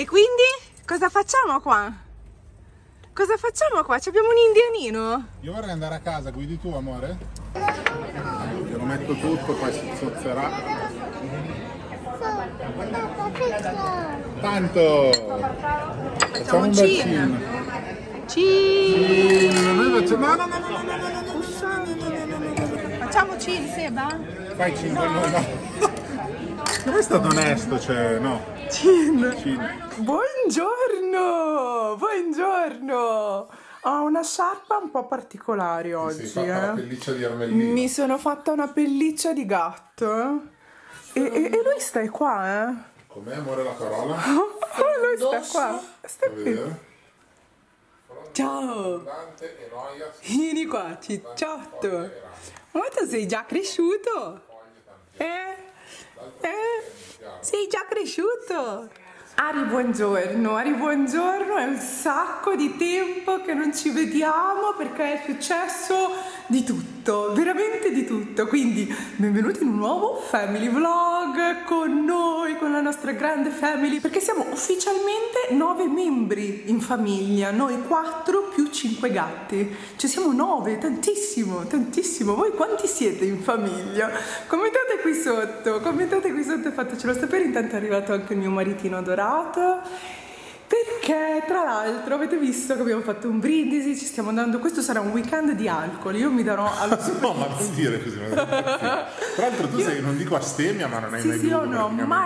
E quindi cosa facciamo qua? Cosa facciamo qua? Abbiamo un indianino? Io vorrei andare a casa, guidi tu amore? Te lo metto tutto, poi si zozzerà. Tanto! Facciamo un bacino. No. Facciamo cin, Seba? Fai 5 no. Non è stato onesto, cioè, no. Cin. Buongiorno! Buongiorno! Ho una sciarpa un po' particolare oggi. Sei fatta la pelliccia di Armellino. Mi sono fatta una pelliccia di gatto. E lui stai qua, eh? Com'è amore la parola? Lui sta qua. Stai Vuoi qui. vedere? Ciao! Vieni qua, cicciotto! Ma tu sei già cresciuto? Sei già cresciuto? Ari, buongiorno, è un sacco di tempo che non ci vediamo perché è successo di tutto, veramente di tutto, quindi benvenuti in un nuovo family vlog con noi, con la nostra grande family, perché siamo ufficialmente 9 membri in famiglia, noi 4 più 5 gatti, cioè siamo 9, tantissimo, voi quanti siete in famiglia? Commentate qui sotto e fatecelo sapere. Intanto è arrivato anche il mio maritino adorato, perché tra l'altro avete visto che abbiamo fatto un brindisi, ci stiamo andando, questo sarà un weekend di alcol, io mi darò allo No, ma non dire così. Tra l'altro tu sei, non dico astemia, ma non hai mai bevuto. Sì, io non ho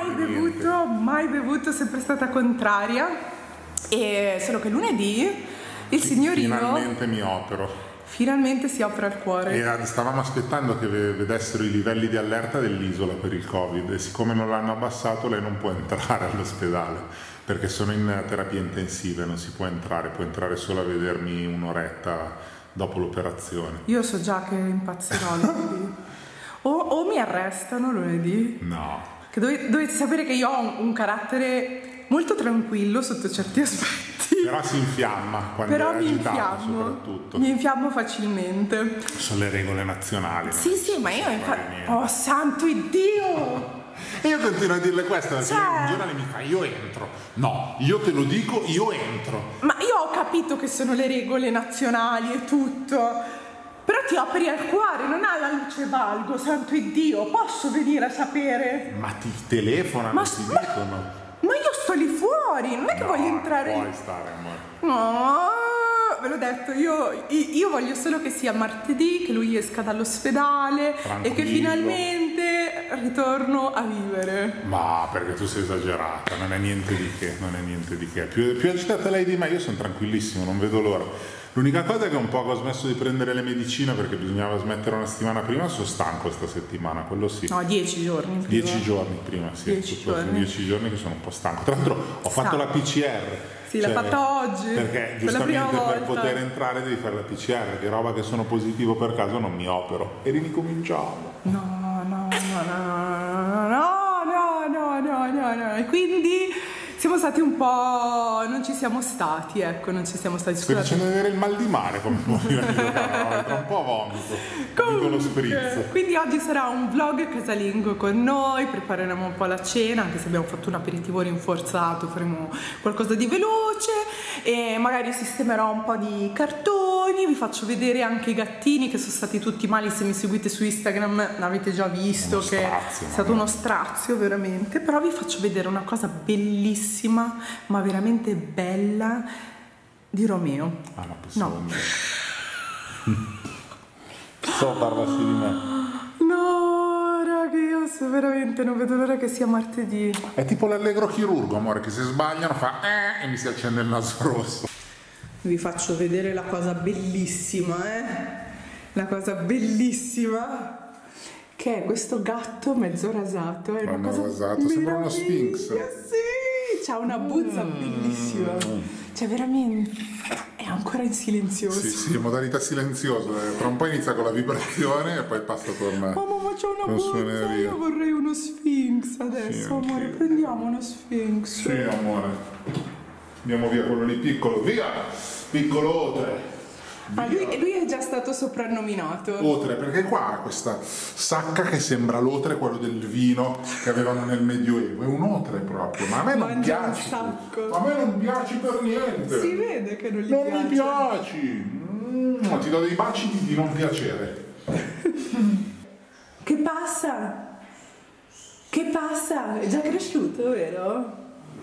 mai bevuto, sempre stata contraria, e solo che lunedì il signorino finalmente mi opero. Finalmente si apre al cuore. E stavamo aspettando che vedessero i livelli di allerta dell'isola per il Covid e siccome non l'hanno abbassato lei non può entrare all'ospedale perché sono in terapia intensiva, non si può entrare solo a vedermi un'oretta dopo l'operazione. Io so già che impazzerò lunedì. O mi arrestano lunedì. No. Che dovete sapere che io ho un carattere molto tranquillo sotto certi aspetti. Però si infiamma quando però è agitato soprattutto. Mi infiammo facilmente. Sono le regole nazionali. Sì, ma io infatti... Oh, santo Iddio! E io continuo a dirle questo perché un giorno mi fa io entro. No, io te lo dico, io entro. Ma io ho capito che sono le regole nazionali e tutto. Però ti apri al cuore, non ha la luce valgo, santo Iddio, posso venire a sapere? Ma ti telefonano, ti dicono. Ma io sto lì fuori, non è che voglio entrare. Puoi stare, amore. No, ve l'ho detto, io voglio solo che sia martedì, che lui esca dall'ospedale e che finalmente ritorno a vivere. Ma perché tu sei esagerata, non è niente di che, Più agitata lei di me, io sono tranquillissimo, non vedo l'ora. L'unica cosa è che un po' ho smesso di prendere le medicine perché bisognava smettere una settimana prima, sono stanco sta settimana, quello sì. No, 10 giorni prima. 10 giorni prima, sì. 10 giorni che sono un po' stanco. Tra l'altro ho fatto la PCR. Sì, l'ha fatta oggi. Perché giustamente per poter entrare devi fare la PCR, che roba che sono positivo per caso non mi opero. E ricominciamo. No. E quindi siamo stati un po'... non ci siamo stati. Scusate. Stai facendo vedere il mal di mare come tra un po' vomito. Comunque lo spritz. Quindi oggi sarà un vlog casalingo con noi, prepareremo un po' la cena, anche se abbiamo fatto un aperitivo rinforzato, faremo qualcosa di veloce e magari sistemerò un po' di cartoni, vi faccio vedere anche i gattini che sono stati tutti mali, se mi seguite su Instagram l'avete già visto che è stato uno strazio veramente, però vi faccio vedere una cosa bellissima, ma veramente bella di Romeo. Ah, no, pensavo parlassi di me. No, raga, io veramente non vedo l'ora che sia martedì. È tipo l'allegro chirurgo, amore, che se sbagliano fa e mi si accende il naso rosso. Vi faccio vedere la cosa bellissima, la cosa bellissima che è questo gatto mezzo rasato. È una cosa rasato, sembra uno Sphinx. Sì, c'ha una buzza bellissima. Cioè veramente è ancora in silenzioso. Sì, modalità silenziosa. Tra un po' inizia con la vibrazione e poi passa con mamma, ma c'è una buzza, io vorrei uno Sphinx adesso, sì, amore, prendiamo uno Sphinx. Sì, amore. Andiamo via quello lì piccolo, via! Piccolo 3. Ah, lui è già stato soprannominato Otre, perché qua ha questa sacca che sembra l'otre, quello del vino che avevano nel Medioevo. È un otre proprio, ma a me non piace. A me non piace per niente. Si vede che non gli non piace. mi piaci. Ti do dei baci di non piacere. Che passa? Che passa? È già cresciuto, vero?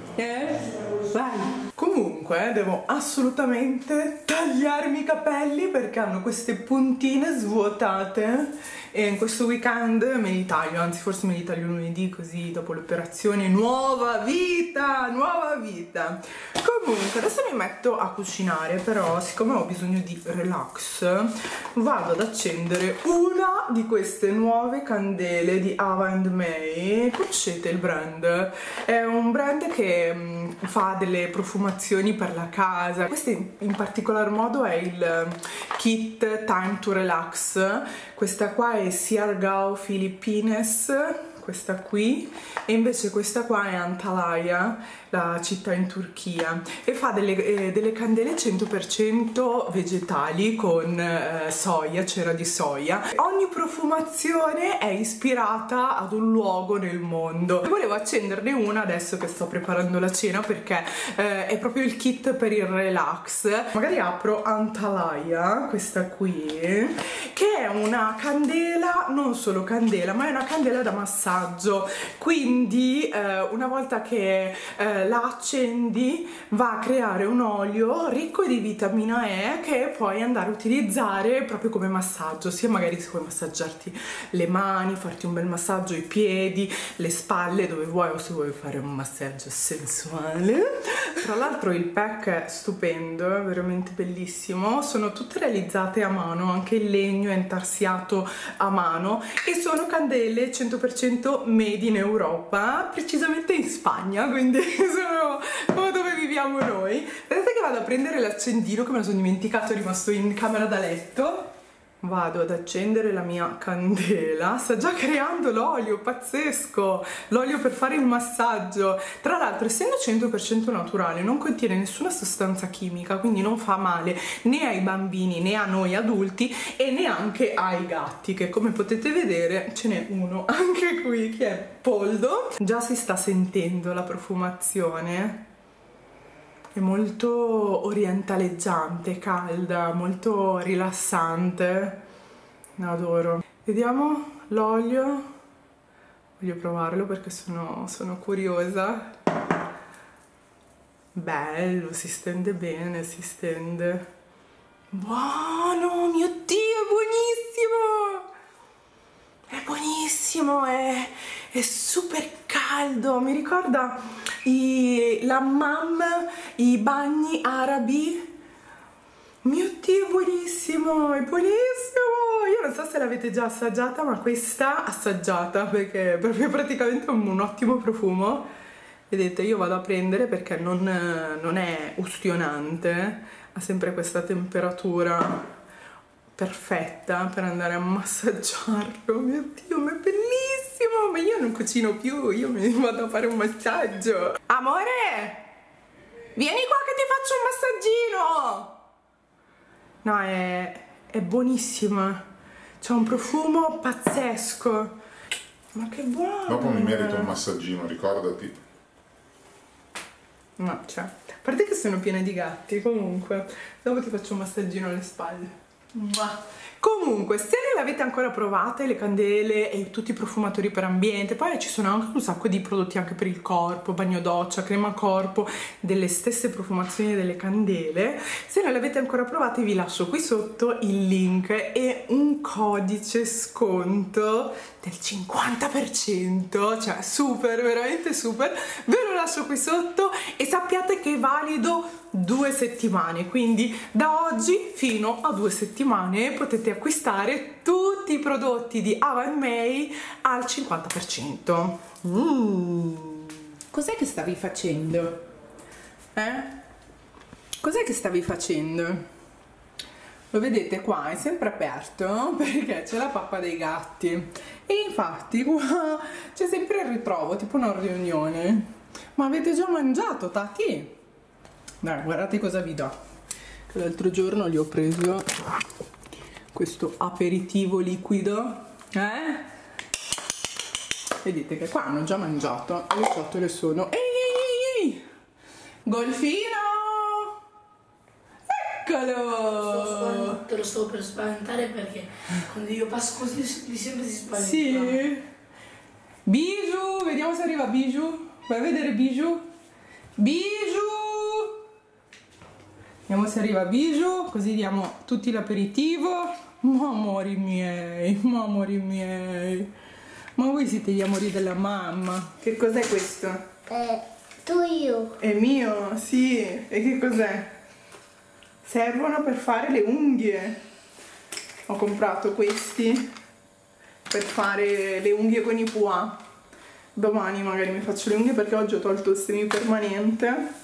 Vai! Comunque devo assolutamente tagliarmi i capelli perché hanno queste puntine svuotate e in questo weekend me li taglio, anzi forse me li taglio lunedì, così dopo l'operazione nuova vita, nuova vita. Comunque adesso mi metto a cucinare, però siccome ho bisogno di relax vado ad accendere una di queste nuove candele di Ava & May. Conoscete il brand? È un brand che fa delle profumazioni per la casa. Questo in particolar modo è il kit Time to Relax. Questa qua è Siargao Philippines, questa qui, e invece questa qua è Antalya, la città in Turchia, e fa delle candele 100% vegetali con soia, cera di soia. Ogni profumazione è ispirata ad un luogo nel mondo. Volevo accenderne una adesso che sto preparando la cena perché è proprio il kit per il relax. Magari apro Antalya, questa qui, che è una candela, non solo candela, ma è una candela da massaggio, quindi una volta che la accendi va a creare un olio ricco di vitamina E che puoi andare a utilizzare proprio come massaggio, sia magari se vuoi massaggiarti le mani, farti un bel massaggio ai piedi, le spalle, dove vuoi, o se vuoi fare un massaggio sensuale. Tra l'altro il pack è stupendo, è veramente bellissimo, sono tutte realizzate a mano, anche il legno è intarsiato a mano e sono candele 100% made in Europa, precisamente in Spagna, quindi sono come dove viviamo noi. Vedete che vado a prendere l'accendino che me lo sono dimenticato, è rimasto in camera da letto. Vado ad accendere la mia candela, sta già creando l'olio, pazzesco, l'olio per fare il massaggio. Tra l'altro, essendo 100% naturale, non contiene nessuna sostanza chimica, quindi non fa male né ai bambini né a noi adulti e neanche ai gatti, che come potete vedere ce n'è uno anche qui che è Poldo. Già si sta sentendo la profumazione. È molto orientaleggiante, calda, molto rilassante. Adoro. Vediamo l'olio. Voglio provarlo perché sono curiosa. Bello, si stende bene, si stende. Buono, mio Dio, è buonissimo! È buonissimo, è super caldo, mi ricorda l'hammam, i bagni arabi. Mio Dio, è buonissimo, è buonissimo! Io non so se l'avete già assaggiata, ma questa assaggiata, perché è proprio praticamente un ottimo profumo. Vedete, io vado a prendere perché non è ustionante, ha sempre questa temperatura perfetta per andare a massaggiarlo. Mio Dio, ma è bellissimo! Ma io non cucino più, io mi vado a fare un massaggio. Amore, vieni qua che ti faccio un massaggino. No, è buonissima, c'ha un profumo pazzesco. Ma che buono! Dopo mi merito un massaggino, ricordati. Ma cioè, a parte che sono piena di gatti, comunque dopo ti faccio un massaggino alle spalle. Comunque, se non le avete ancora provate le candele e tutti i profumatori per ambiente, poi ci sono anche un sacco di prodotti anche per il corpo, bagno doccia, crema corpo, delle stesse profumazioni delle candele. Se non le avete ancora provate vi lascio qui sotto il link e un codice sconto del 50%, cioè super, veramente super. Ve lo lascio qui sotto e sappiate che è valido 2 settimane, quindi da oggi fino a 2 settimane potete acquistare tutti i prodotti di Ava & May al 50%. Cos'è che stavi facendo? Cos'è che stavi facendo? Lo vedete qua, è sempre aperto perché c'è la pappa dei gatti e infatti qua c'è sempre il ritrovo, tipo una riunione. Ma avete già mangiato, Tati? Dai, guardate cosa vi do. che l'altro giorno gli ho preso questo aperitivo liquido, vedete che qua hanno già mangiato e le ciotole sono ehi, golfino, eccolo, te lo stavo per spaventare perché quando io passo così sempre si spaventa. sì. Bijou, vediamo se arriva Bijou, vai a vedere Bijou, vediamo se arriva Bijou, così diamo tutti l'aperitivo. Ma amori miei, ma voi siete gli amori della mamma. Che cos'è questo? Tuo. È mio, sì. E che cos'è? Servono per fare le unghie. Ho comprato questi per fare le unghie con i pois. Domani magari mi faccio le unghie perché oggi ho tolto il semipermanente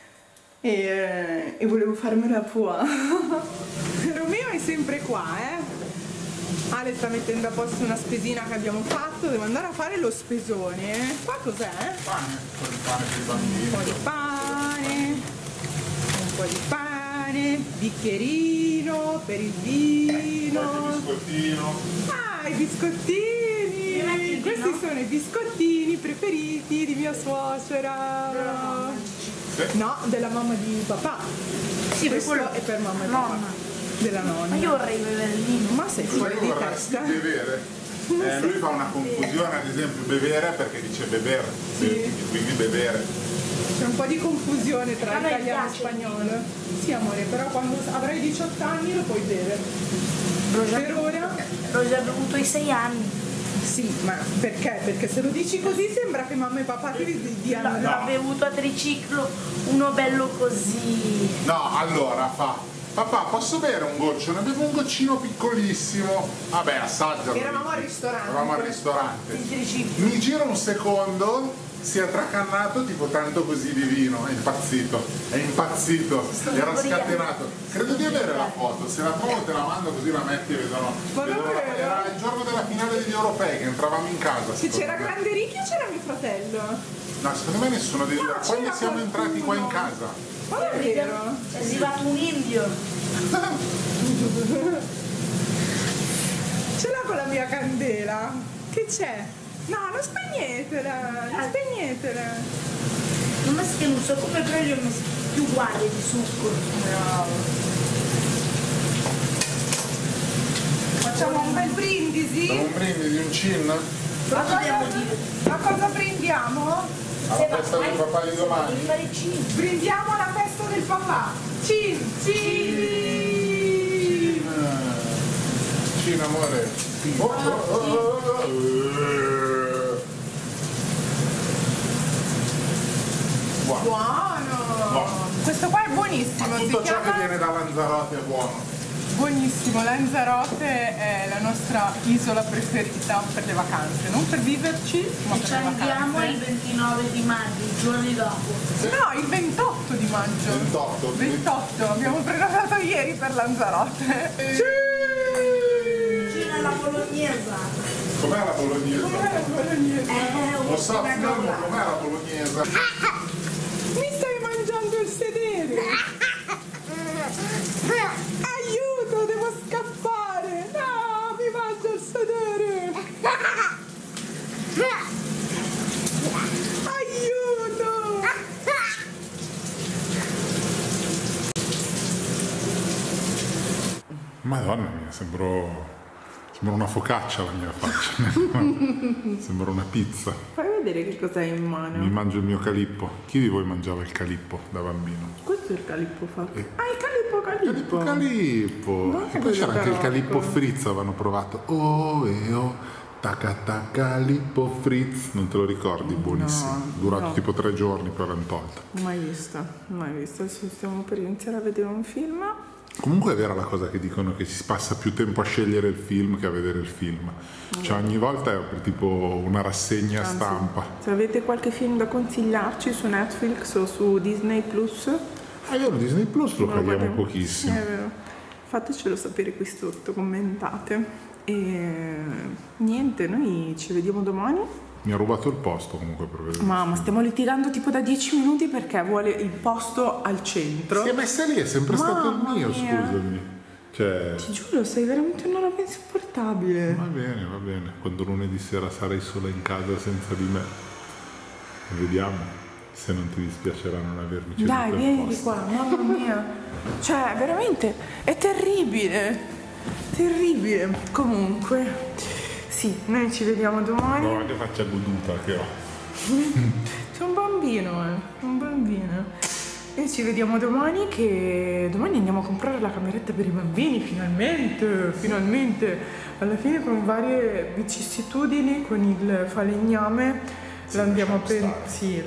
e volevo farmela a pois. Romeo è sempre qua, Ale sta mettendo a posto una spesina che abbiamo fatto, devo andare a fare lo spesone. Qua cos'è? Pane, un po' di pane per i bambini. Un po' di pane, bicchierino per il vino. Qualche biscottino. Ah, i biscottini! Questi sono i biscottini preferiti di mia suocera. Sì. No, della mamma di papà. Sì, per Questo quello è per mamma di nonna. papà. Della nonna. Ma io vorrei bere il vino. Ma sei fuori di testa? Bevere. Lui fa una confusione, ad esempio bevere perché dice beber, quindi bevere. C'è un po' di confusione tra A me italiano e piace. spagnolo. Sì amore, però quando avrai 18 anni lo puoi bere. Per ora L'ho già bevuto ai 6 anni. sì, ma perché? Perché se lo dici così sembra che mamma e papà ti diano. L'ho bevuto a triciclo, uno bello così. No, allora fa. Papà, posso bere un goccio? Ne bevo un goccino piccolissimo. Vabbè, assaggialo. Eravamo al ristorante. Eravamo al ristorante. Il triciclo. Mi gira un secondo, si è tracannato tipo tanto così di vino, è impazzito, era scatenato. Credo di avere la foto, se la trovo te la mando così la metti e vedono. Era il giorno della finale degli europei che entravamo in casa. Se secondo c'era me. Grande Ricchi o c'era mio fratello? No, secondo me nessuno dei due. Quando c'era siamo entrati qua in qualcuno. casa. Ma è vero? È arrivato un indio. Ce l'ha con la mia candela? Che c'è? No, non spegnetela, non spegnetela. Non è che non so come, però io ho messo più uguali di succo. Facciamo un bel brindisi? Facciamo un brindisi, un cin? A cosa brindiamo? Alla festa del papà di domani? Devi fare 5. Brindiamo alla festa del papà. Cin, cin. Cin, amore. Buono. Buono. Questo qua è buonissimo. Ma si tutto ciò che chiama... viene da Lanzarote è buono. Buonissimo, Lanzarote è la nostra isola preferita per le vacanze, non per viverci, ma E per ci le andiamo il vacanze. 29 di maggio, i giorni dopo. No, il 28 di maggio. 28. 28, abbiamo prenotato ieri per Lanzarote. Cina alla bolognese. Com'è la bolognese? Lo sa, una Fiamma, cosa. com'è la bolognese? Mi stai mangiando il sedere? Aiuto, devo scappare! No, mi mangio il sedere! Aiuto! Madonna mia, sembro una focaccia la mia faccia. Sembra una pizza. Fai vedere che cos'hai in Mi mano. mangio il mio calippo. Chi di voi mangiava il calippo da bambino? Questo è il calippo fatto. Eh. Ah, il calippo! Calippo! Ma E poi c'era anche il che calippo barocco. fritz, avevano provato. Oh e oh, taca calippo fritz. Non te lo ricordi? Buonissimo. Durato no. tipo 3 giorni, poi l'hanno tolta. Mai vista. Adesso stiamo per iniziare a vedere un film. Comunque è vera la cosa che dicono che si passa più tempo a scegliere il film che a vedere il film. Cioè ogni volta è tipo una rassegna stampa. Se avete qualche film da consigliarci su Netflix o su Disney Plus, Ah, io Disney Plus lo paghiamo guardiamo. pochissimo. È vero. Fatecelo sapere qui sotto, commentate. E niente, noi ci vediamo domani Mi ha rubato il posto comunque per vedere. Mamma, stiamo litigando tipo da 10 minuti perché vuole il posto al centro. Si è messa lì, è sempre stato il mio, mia. scusami. Cioè... Ti giuro, sei veramente una roba insopportabile. Va bene, va bene. Quando lunedì sera sarai sola in casa senza di me, vediamo se non ti dispiacerà non avermi ceduto Dai, il vieni posto. di qua, mamma mia. Cioè, veramente, è terribile. Terribile. Comunque, sì, noi ci vediamo domani. No, che faccia goduta che ho. C'è un bambino, un bambino. E ci vediamo domani, che domani andiamo a comprare la cameretta per i bambini, finalmente. Alla fine, con varie vicissitudini, con il falegname Sì, la andiamo a lasciamo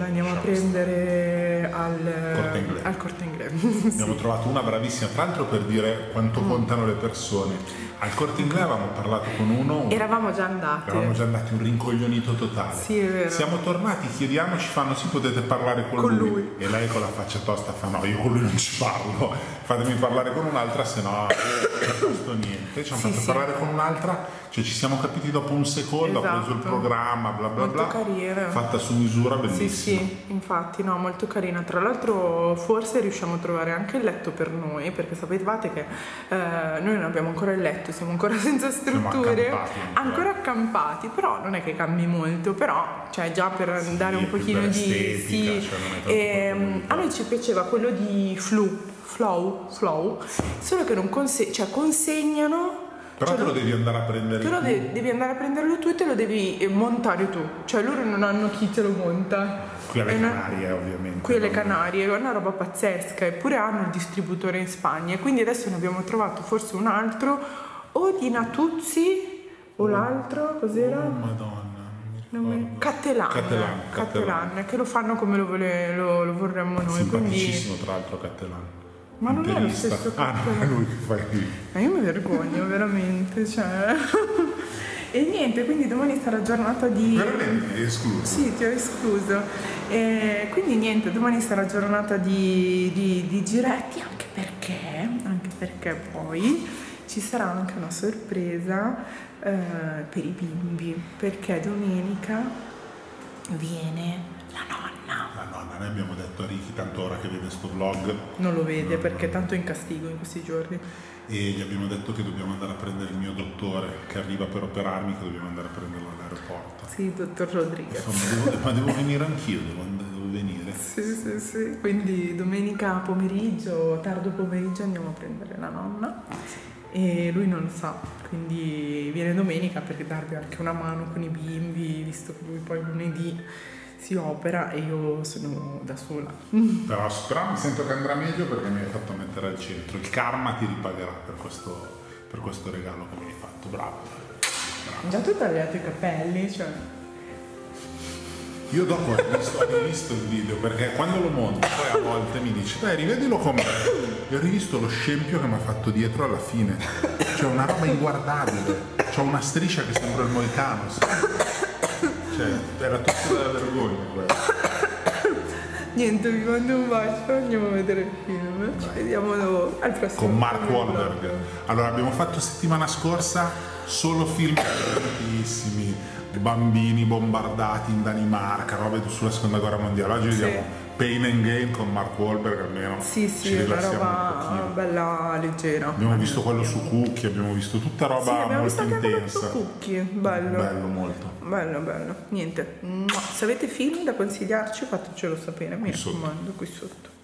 prendere al Corte Inglés. Abbiamo trovato una bravissima, tra l'altro, per dire quanto contano le persone. Al Corte Inglés avevamo parlato con uno. Eravamo già andati, un rincoglionito totale. Sì, è vero. Siamo tornati, chiediamo, ci fanno sì, potete parlare con lui. E lei con la faccia tosta fa no, io con lui non ci parlo, fatemi parlare con un'altra, se no non costo niente. Ci hanno fatto parlare con un'altra, cioè ci siamo capiti dopo un secondo, ha preso il programma, bla bla molto bla, carina, fatta su misura, bellissima. Sì, infatti, no, molto carina. Tra l'altro forse riusciamo a trovare anche il letto per noi, perché sapevate che noi non abbiamo ancora il letto, siamo ancora senza strutture, ancora accampati, però non è che cambi molto, però cioè già per dare un pochino di estetica, sì. Cioè A noi ci piaceva quello di Flow, solo che non consegnano. Però te lo devi andare a prendere Tu devi andare a prenderlo tu e te lo devi montare tu, cioè loro non hanno chi te lo monta. Qui alle Canarie, ovviamente. Qui alle Canarie, è una roba pazzesca, eppure hanno il distributore in Spagna, e quindi adesso ne abbiamo trovato forse un altro, o di Natuzzi, o l'altro, cos'era? Oh Madonna. Cattelan, che lo fanno come lo vorremmo noi. Simpaticissimo, tra l'altro, Cattelan. Ma non è lo stesso Cattelan. Ah, no, è lui che fai qui. Ma io mi vergogno veramente, cioè. E niente, quindi domani sarà giornata di... Veramente mi hai escluso? Sì, ti ho escluso. E quindi niente, domani sarà giornata di giretti, anche perché poi ci sarà anche una sorpresa per i bimbi, perché domenica viene la nonna. La nonna, noi abbiamo detto a Ricky, tanto ora che vede sto vlog non lo vede perché tanto è in castigo in questi giorni. E gli abbiamo detto che dobbiamo andare a prendere il mio dottore che arriva per operarmi, che dobbiamo andare a prenderlo all'aeroporto. Sì, dottor Rodriguez. Insomma, ma devo venire anch'io, devo venire. Sì. Quindi domenica pomeriggio, tardo pomeriggio andiamo a prendere la nonna e lui non lo sa, quindi viene domenica per darvi anche una mano con i bimbi, visto che lui poi lunedì si opera e io sono da sola. Però mi sento che andrà meglio perché mi hai fatto mettere al centro. Il karma ti ripagherà per questo regalo che mi hai fatto. Bravo. Già tu hai tagliato i capelli, cioè. Io dopo ho rivisto il video perché quando lo monto poi a volte mi dice dai rivedilo com'è. E ho rivisto lo scempio che mi ha fatto dietro alla fine. Cioè una roba inguardabile. C'ho una striscia che sembra il Moicano. Cioè, era tutto della vergogna quello. Niente, vi mando un bacio, andiamo a vedere il film. Ci vediamo al prossimo. Con Mark Wahlberg. Allora, abbiamo fatto settimana scorsa solo film tantissimi, bambini bombardati in Danimarca, robe sulla seconda guerra mondiale. Oggi vediamo Pain and Gain con Mark Wahlberg, almeno sì, ci una rilassiamo roba bella leggera. Abbiamo visto quello su Cookie, abbiamo visto tutta roba molto intensa. Su Cookie, bello molto bello. Niente, se avete film da consigliarci fatecelo sapere, mi raccomando, qui sotto.